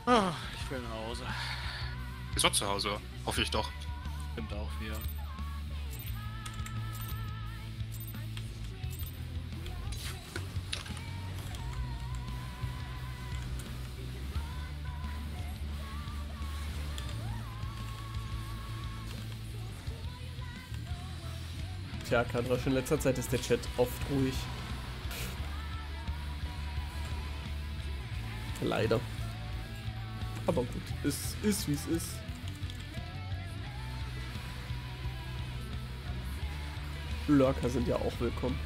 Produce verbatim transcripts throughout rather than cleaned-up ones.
Ah, ich will nach Hause. Ist noch zu Hause, hoffe ich doch. Stimmt auch wieder. Tja, Kadra, schon in letzter Zeit ist der Chat oft ruhig. Leider. Aber gut, es ist wie es ist. Lurker sind ja auch willkommen.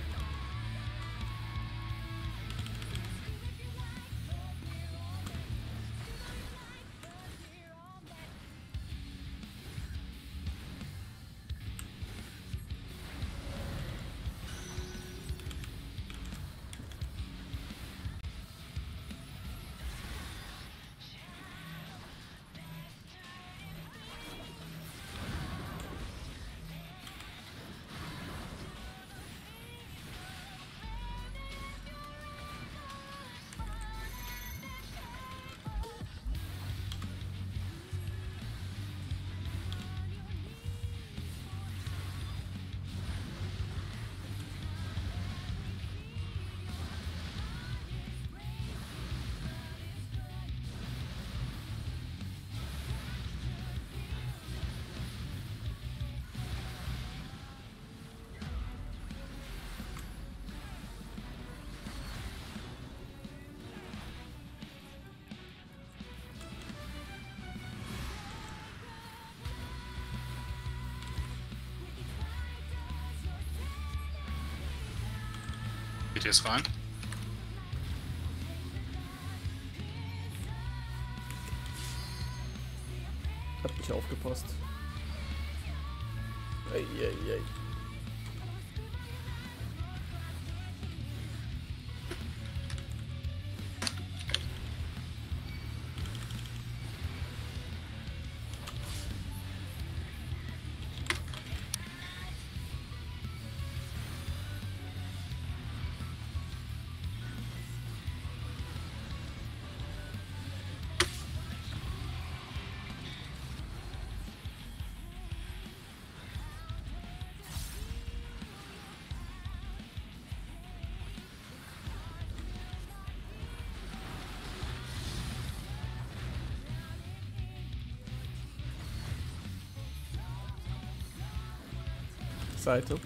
Geht jetzt rein? Hab nicht aufgepasst. Eieiei. Seite.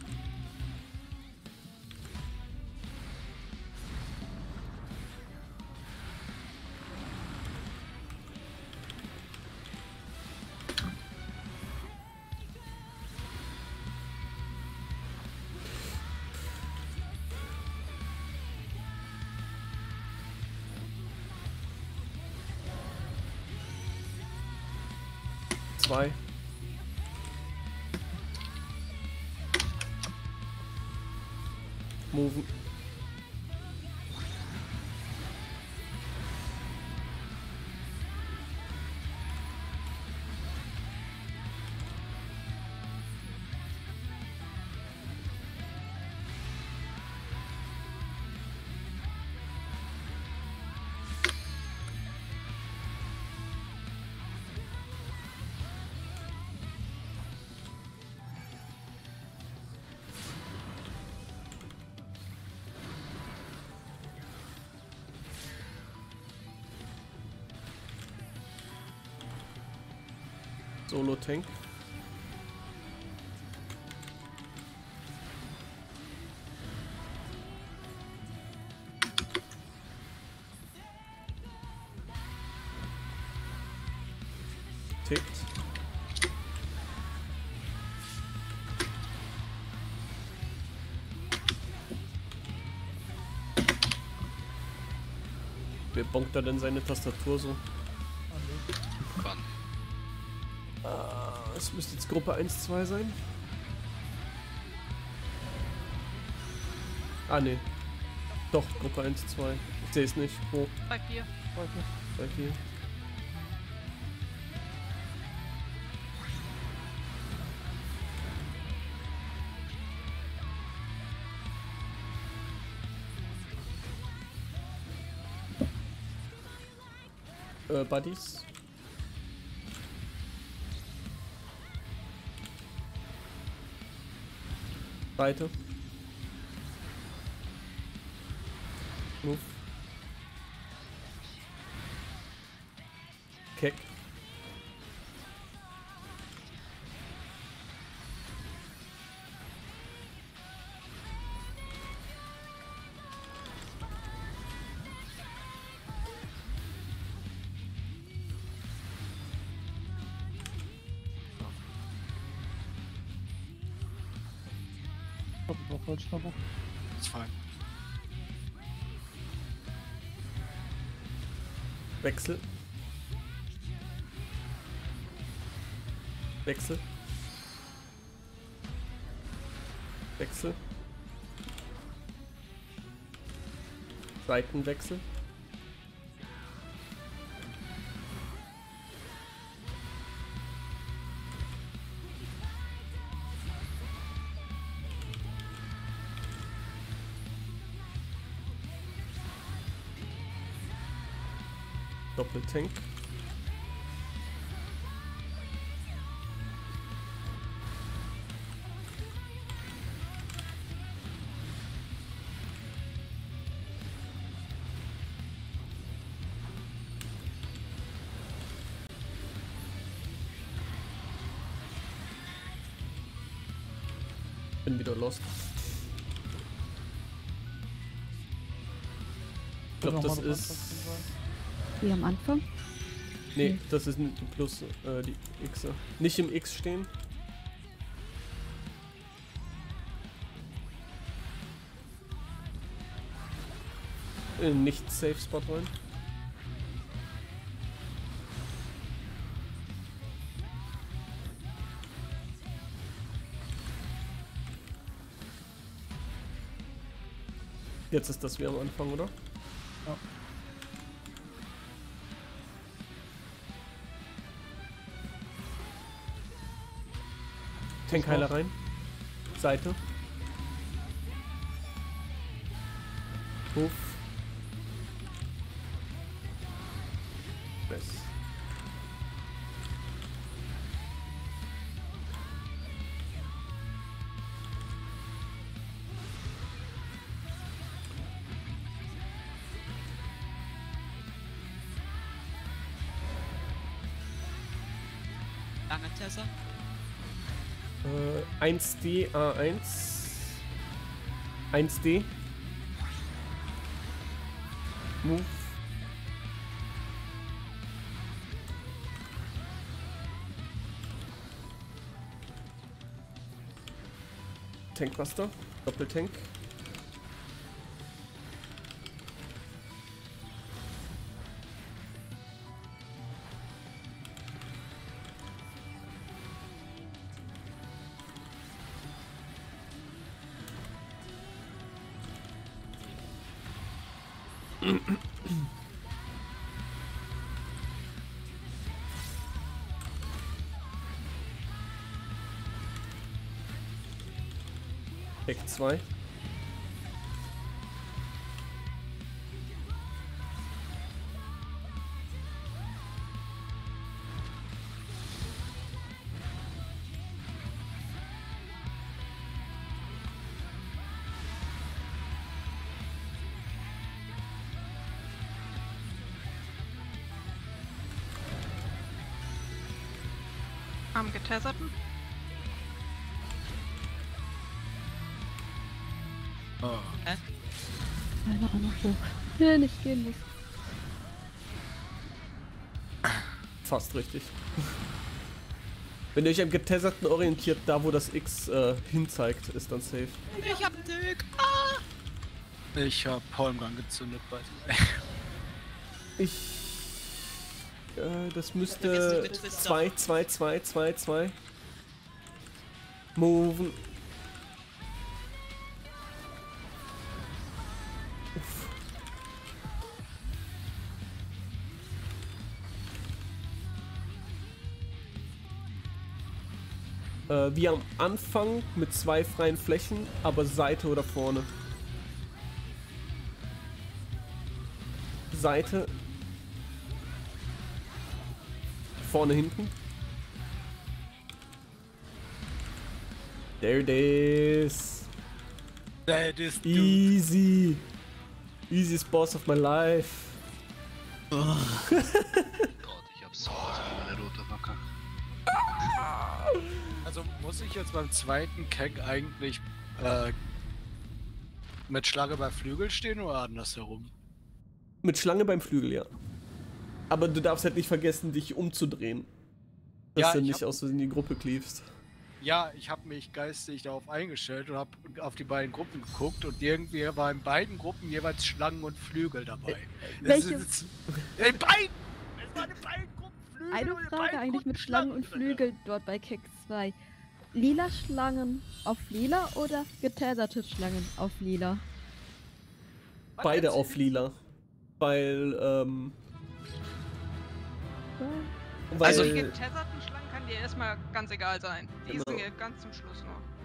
Zwei. Moven. Solo-Tank. Tickt. Wer bonkt da denn seine Tastatur so? Kann. Ah, es müsste jetzt Gruppe eins zwei sein. Ah, ne. Doch, Gruppe eins zwei. Ich sehe es nicht. Wo? Bei vier. Bei vier. Äh, Buddies. Seite. Move. Kick. Ist fein. Wechsel. Wechsel. Wechsel. Seitenwechsel. Doppeltank. Bin wieder lost. Ich glaube, das ist... Wie am Anfang? Nee, Hm. das ist nicht die Plus, äh, die X. Nicht im X stehen. In nicht Safe Spot rein. Jetzt ist das wie am Anfang, oder? Ja. Tankheiler rein. Seite. Hof. Best. Lange Tessa. Äh, eins D A eins. eins D. Move. Tankbuster. Doppeltank. Deck zwei. Am getesserten. Oh. Keine Ahnung wo. Ja, nicht gehen muss. Fast richtig. Wenn ihr euch am Getesserten orientiert, da wo das X äh, hinzeigt, ist dann safe. Ich hab Dirk. Ah! Ich hab Holmgang gezündet bei. Ich... Äh, das Vergiss müsste nicht, Twister. zwei, zwei, zwei, zwei, zwei. Moven. Uff. Äh, wie am Anfang mit zwei freien Flächen, aber Seite oder vorne. Seite. Vorne, hinten. There it is. That is dude. Easy. Easiest boss of my life. Gott, ich hab so eine rote Wacke. Also muss ich jetzt beim zweiten Keck eigentlich äh, mit Schlange bei Flügel stehen oder andersherum? Mit Schlange beim Flügel, ja. Aber du darfst halt nicht vergessen, dich umzudrehen. Dass Ja, du ich nicht hab- aus Versehen die Gruppe cleavst. Ja, ich habe mich geistig darauf eingestellt und habe auf die beiden Gruppen geguckt und irgendwie war in beiden Gruppen jeweils Schlangen und Flügel dabei. Es welche- ist- In beiden! Es waren in beiden Gruppen Flügel Eine und in Frage beiden eigentlich Gruppen mit Schlangen und drin. Flügeln dort bei Keck zwei. Lila Schlangen auf lila oder getetherte Schlangen auf lila? Was Beide erzählst auf lila. Weil, ähm... Weil, Also die getesserten Schlangen kann dir erstmal ganz egal sein. Die Genau. sind ja ganz zum Schluss noch.